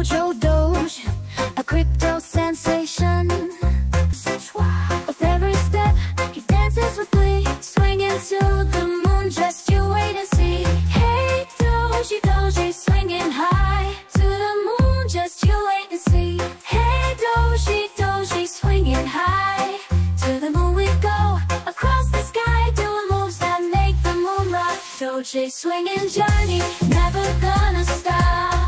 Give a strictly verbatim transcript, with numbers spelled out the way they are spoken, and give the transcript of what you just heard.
mojo doge, a crypto sensation. With every step, he dances with glee, swinging to the moon, just you wait and see. Hey doge, doge, swinging high to the moon, just you wait and see. Hey doge, doge, swinging high to the moon we go, across the sky, doing moves that make the moon rock. Doge swinging journey, never gonna stop.